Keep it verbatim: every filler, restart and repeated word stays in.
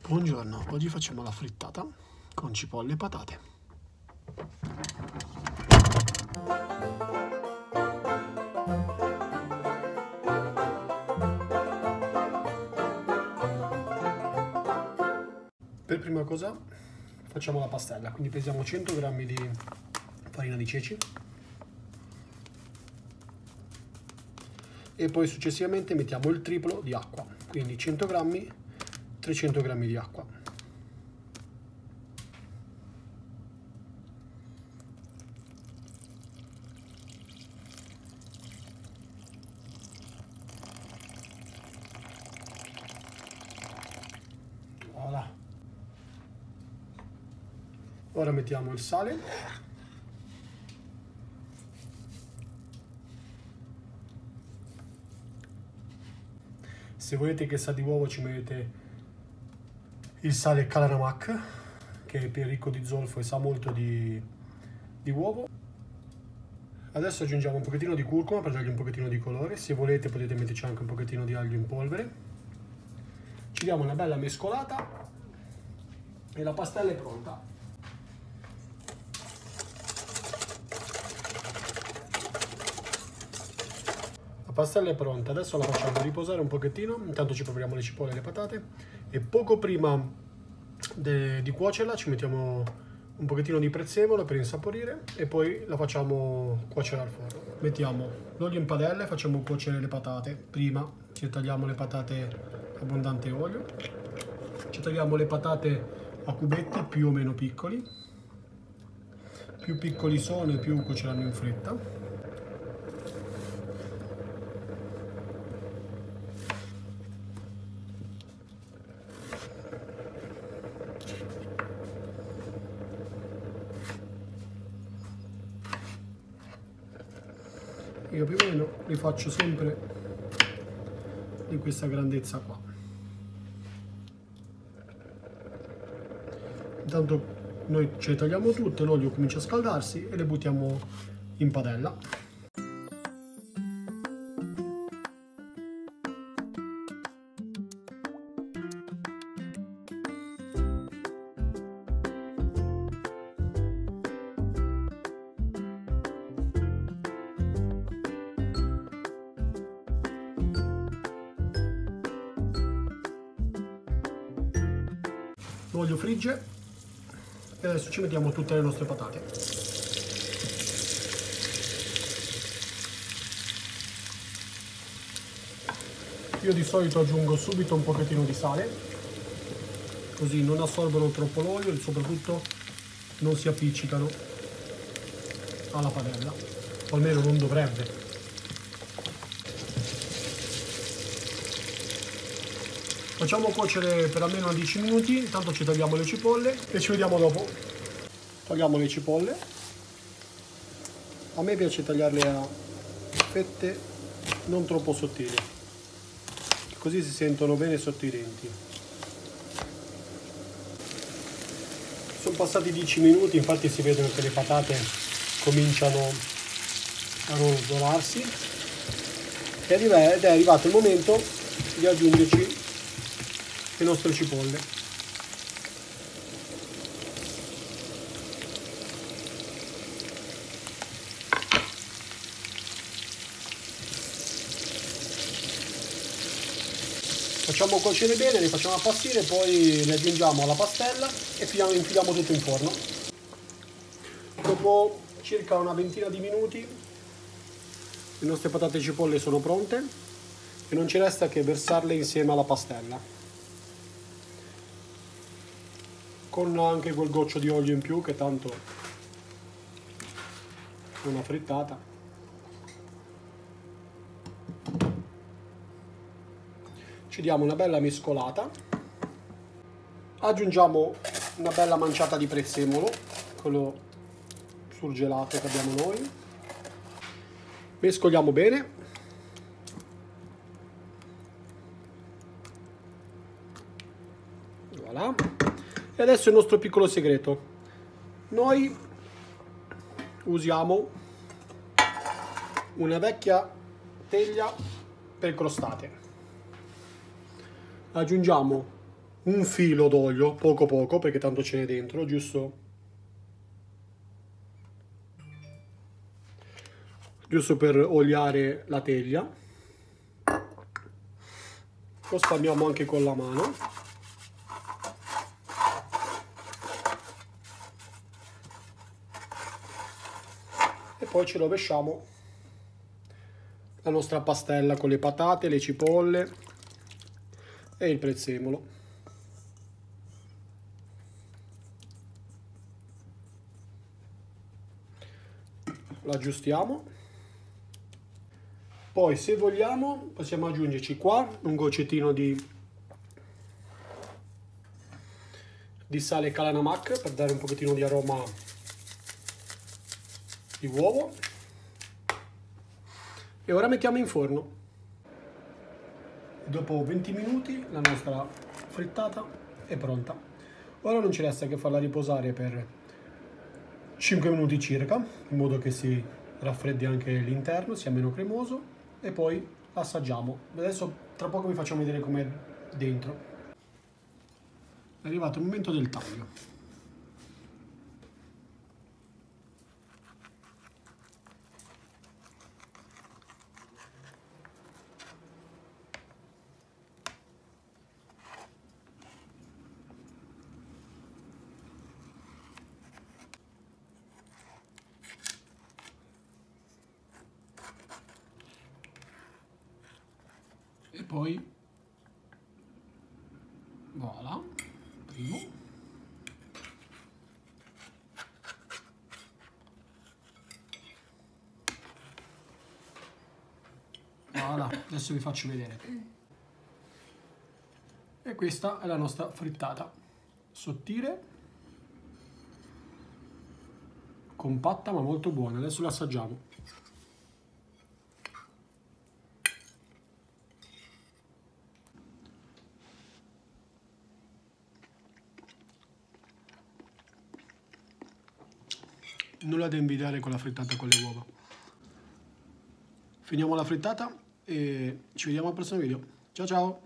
Buongiorno, oggi facciamo la frittata con cipolle e patate. Per prima cosa facciamo la pastella, quindi pesiamo cento grammi di farina di ceci e poi successivamente mettiamo il triplo di acqua, quindi cento grammi, trecento grammi di acqua. Voilà. Ora mettiamo il sale. Se volete che sa di uovo ci mettete il sale Kalanamak, che è più ricco di zolfo e sa molto di, di uovo. Adesso aggiungiamo un pochettino di curcuma per dargli un pochettino di colore. Se volete potete metterci anche un pochettino di aglio in polvere. Ci diamo una bella mescolata e la pastella è pronta. La pastella è pronta, adesso la facciamo riposare un pochettino, intanto ci prepariamo le cipolle e le patate e poco prima di cuocerla ci mettiamo un pochettino di prezzemolo per insaporire e poi la facciamo cuocere al forno. Mettiamo l'olio in padella e facciamo cuocere le patate. Prima ci tagliamo le patate abbondante olio, ci tagliamo le patate a cubetti più o meno piccoli, più piccoli sono e più cuoceranno in fretta. Io più o meno li faccio sempre di questa grandezza qua. Intanto noi ce le tagliamo tutte, l'olio comincia a scaldarsi e le buttiamo in padella. L'olio frigge e adesso ci mettiamo tutte le nostre patate. Io di solito aggiungo subito un pochettino di sale, così non assorbono troppo l'olio e soprattutto non si appiccicano alla padella, o almeno non dovrebbe. Facciamo cuocere per almeno dieci minuti, intanto ci tagliamo le cipolle e ci vediamo dopo. Tagliamo le cipolle. A me piace tagliarle a fette non troppo sottili, così si sentono bene sotto i denti. Sono passati dieci minuti, infatti si vedono che le patate cominciano a rosolarsi ed è arrivato il momento di aggiungerci le nostre cipolle. Facciamo cuocere bene, le facciamo appassire, poi le aggiungiamo alla pastella e infiliamo tutto in forno. Dopo circa una ventina di minuti le nostre patate e cipolle sono pronte e non ci resta che versarle insieme alla pastella, con anche quel goccio di olio in più che tanto è una frittata. Ci diamo una bella mescolata, aggiungiamo una bella manciata di prezzemolo, quello surgelato che abbiamo noi, mescoliamo bene. Voilà. E adesso il nostro piccolo segreto. Noi usiamo una vecchia teglia per crostate. Aggiungiamo un filo d'olio, poco poco, perché tanto ce n'è dentro, giusto, giusto per oliare la teglia. Lo spalmiamo anche con la mano. E poi ci rovesciamo la nostra pastella con le patate, le cipolle e il prezzemolo. Lo aggiustiamo. Poi, se vogliamo, possiamo aggiungerci qua un goccettino di, di sale Kala Namak per dare un pochettino di aroma di uovo. E ora mettiamo in forno. Dopo venti minuti la nostra frittata è pronta. Ora non ci resta che farla riposare per cinque minuti circa, in modo che si raffreddi anche l'interno, sia meno cremoso, e poi assaggiamo. Adesso tra poco vi facciamo vedere com'è dentro. È arrivato il momento del taglio. E poi, voilà, primo. Voilà, adesso vi faccio vedere. E questa è la nostra frittata. Sottile, compatta ma molto buona. Adesso la assaggiamo. Nulla da invidiare con la frittata con le uova. Finiamo la frittata e ci vediamo al prossimo video. Ciao ciao!